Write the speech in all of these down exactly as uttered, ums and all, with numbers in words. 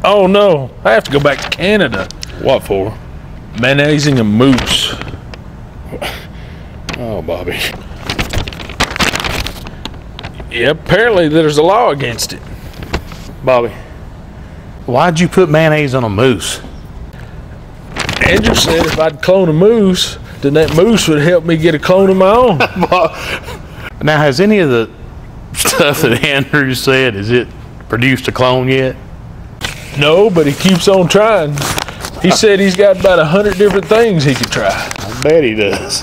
Oh no, I have to go back to Canada. What for? Mayonnaising a moose. Oh, Bobby. Yeah, apparently there's a law against it. Bobby, Why'd you put mayonnaise on a moose? Andrew said if I'd clone a moose, then that moose would help me get a clone of my own. Now, has any of the stuff that Andrew said, has it produced a clone yet? No, but he keeps on trying. He said he's got about a hundred different things he could try. I bet he does.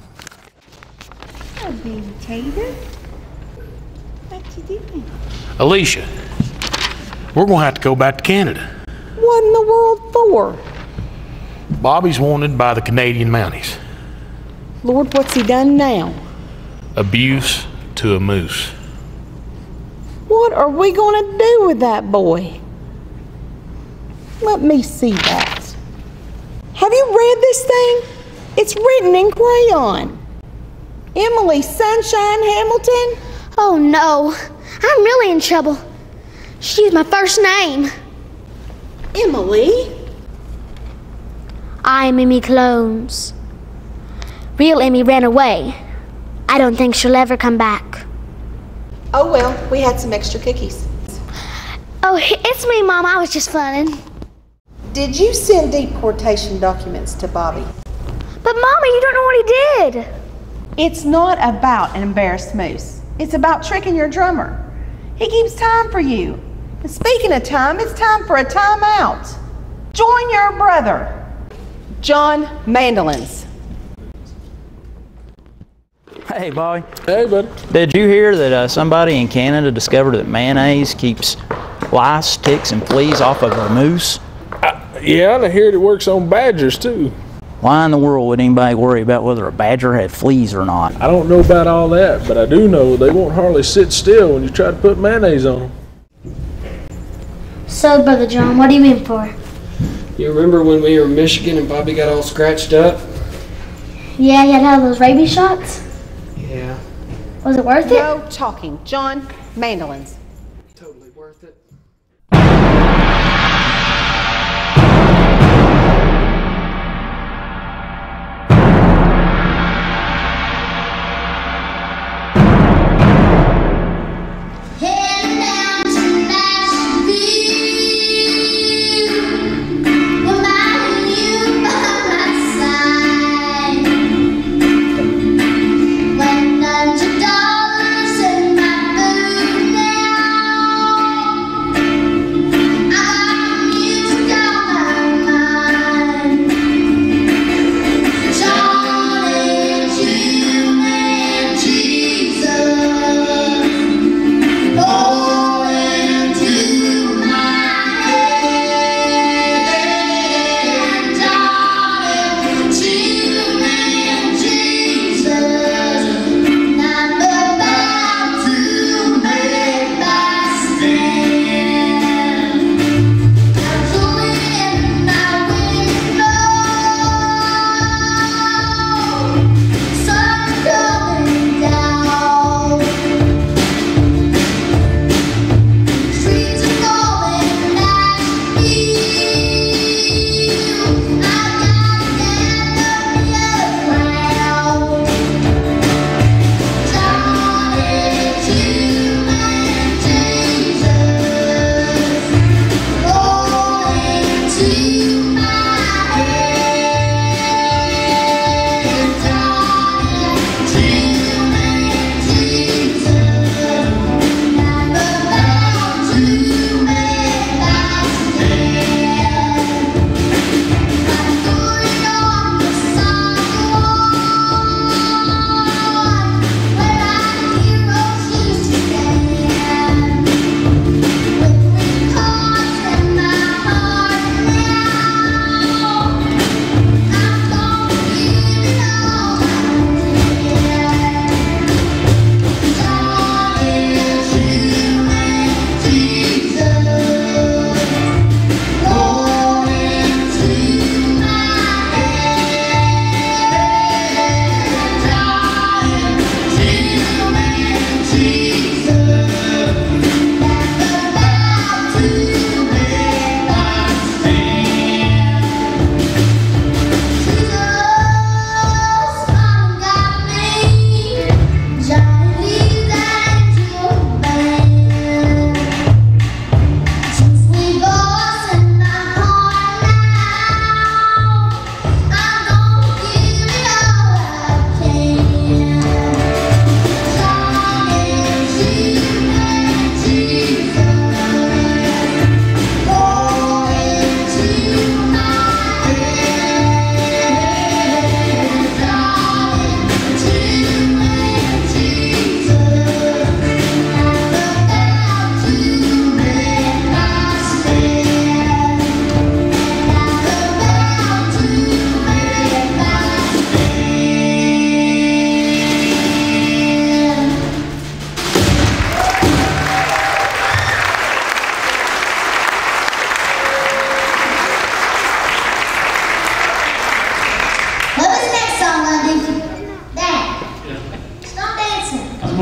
Oh, baby Tater. What you doing? Alicia, we're going to have to go back to Canada. What in the world for? Bobby's wanted by the Canadian Mounties. Lord, what's he done now? Abuse to a moose. What are we going to do with that boy? Let me see that. Have you read this thing? It's written in crayon. Emily Sunshine Hamilton? Oh no, I'm really in trouble. She used my first name. Emily? I'm Emmy Clones. Real Emmy ran away. I don't think she'll ever come back. Oh well, we had some extra cookies. Oh, it's me, Mom. I was just funning. Did you send deportation documents to Bobby? But Mama, you don't know what he did. It's not about an embarrassed moose. It's about tricking your drummer. He keeps time for you. And speaking of time, it's time for a timeout. Join your brother, John Mandolins. Hey, Bobby. Hey, buddy. Did you hear that uh, somebody in Canada discovered that mayonnaise keeps lice, ticks, and fleas off of a moose? I, yeah, and I hear it works on badgers too. Why in the world would anybody worry about whether a badger had fleas or not? I don't know about all that, but I do know they won't hardly sit still when you try to put mayonnaise on them. So, Brother John, what are you in for? You remember when we were in Michigan and Bobby got all scratched up? Yeah, you had to have those rabies shots? Yeah. Was it worth it? No talking. John Mandolins. Totally worth it.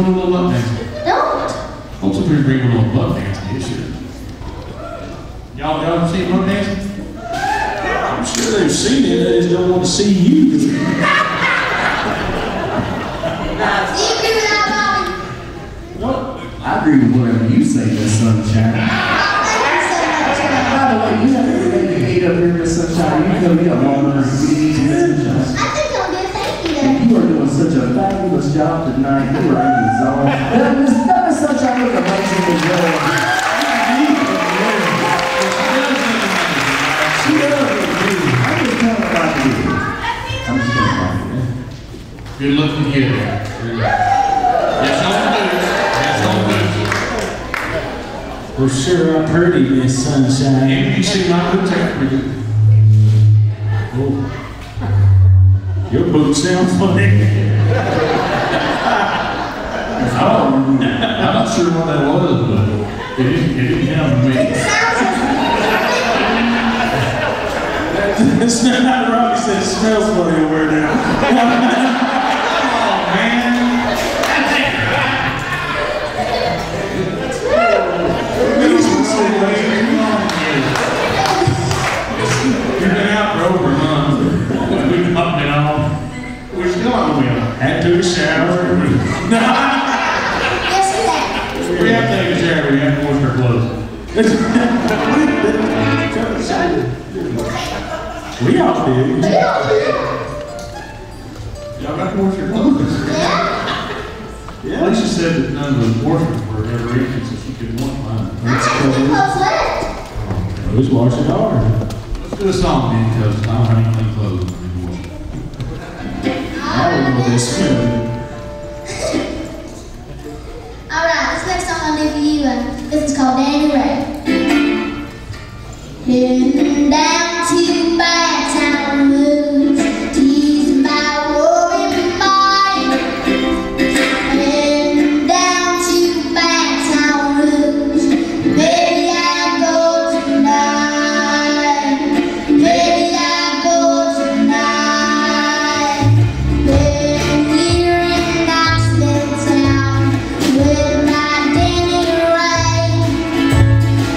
want a little love dance? Don't. Folks up here bring a little love dancing, yes, sure. Y'all, y'all ever seen love dancing? I'm sure they've seen it, they just don't want to see you. Do you agree with that, Bobby? Well, I agree with whatever you say, Miss Sunshine. By the way, you have everything you need up here, Miss Sunshine. You know you got water and feed, Miss Sunshine. I think I'm good, thank you. You are doing such a fabulous job tonight. You are in the zone. Well, Miss Miss Sunshine look amazing as well. She does look good. I'm just telling about you. I'm just telling about you. Good looking kid. Yes, on boots. Yes, on boots. Well, sure, I'm pretty, Miss Sunshine. And you see my boots, they're pretty good. Oh. Your boots sound funny. Oh, I'm not sure what that was, but it didn't, it didn't sound to me. It's not Robbie said it smells funny over there. Oh, man. You've been out for over a month. We've not been on. We're still on the wheel. Had to a shower. Yes, we have. We have to take a shower. We have to wash our clothes. We all did. We all did. Y'all got to wash your clothes. Yeah. Alicia said that none of the washers were ever empty, so she could wash mine. That's I have cool. clothes left. Who's washing hard? Let's do a song then, because I don't have any clean clothes anymore. I don't know this feeling. Alright, this next song I'll do for you, uh, this is called Danny Ray. Heading down to Bytown Woods, teasing my worried mind. Heading down to Bytown Woods, maybe I go tonight. Maybe I go tonight. Been here in Knoxville town with my Danny Ray.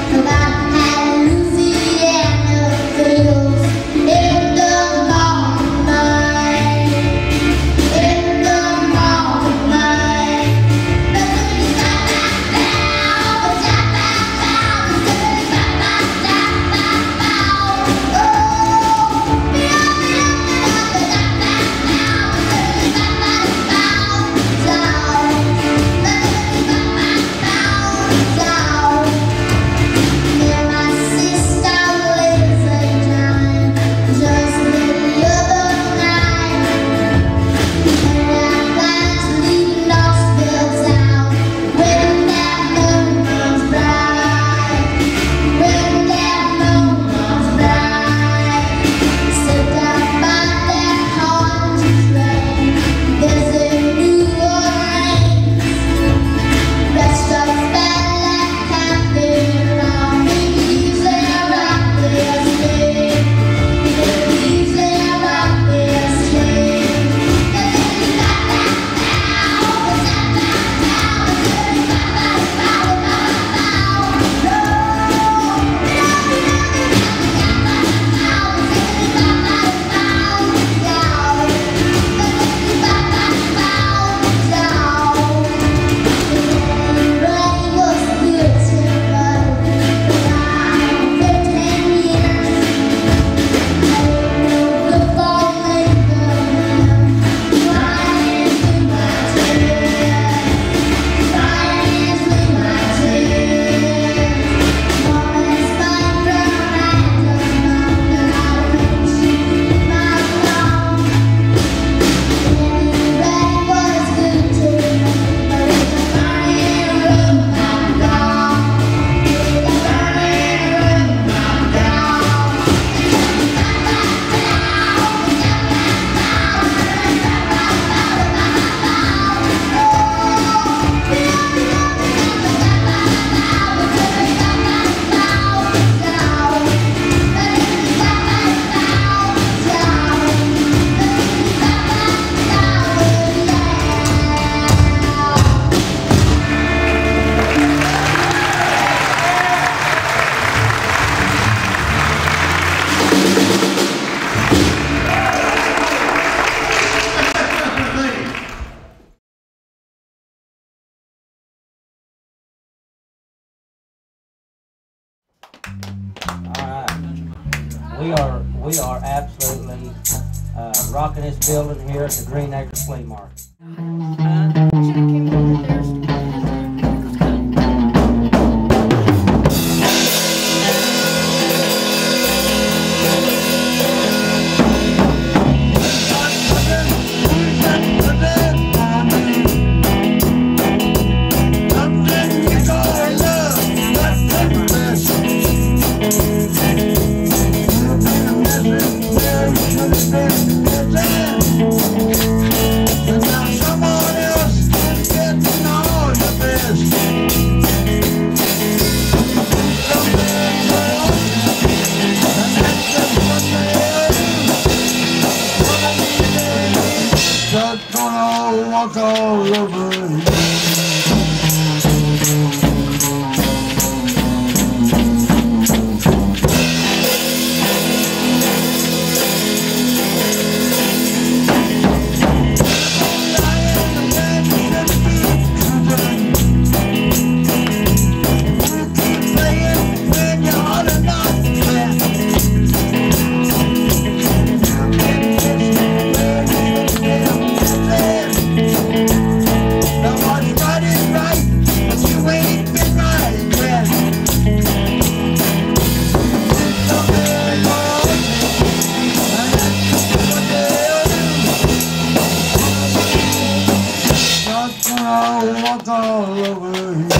We are we are absolutely uh, rocking this building here at the Green Acres Flea Market. Walk all over you. Walk all over you.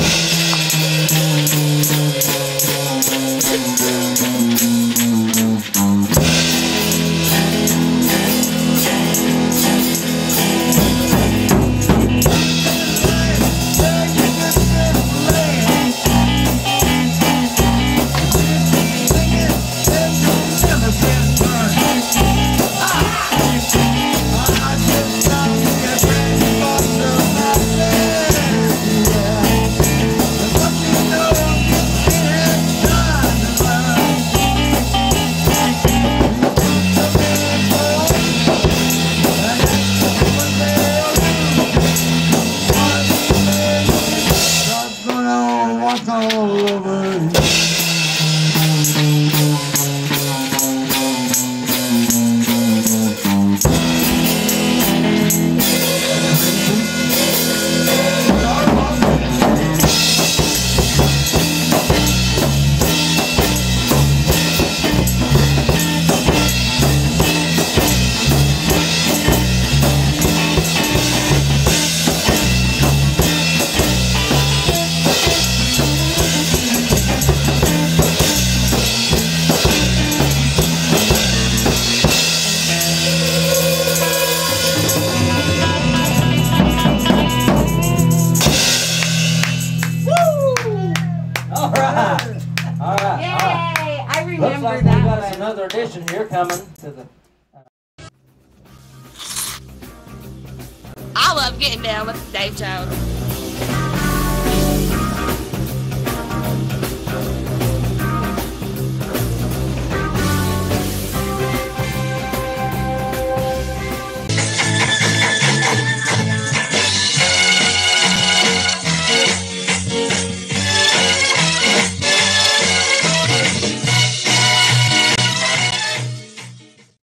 Walk all over you. All right. All right. Yay! All right. I remember Looks like that we got one. another edition here coming to the. I love getting down with Dave Jones.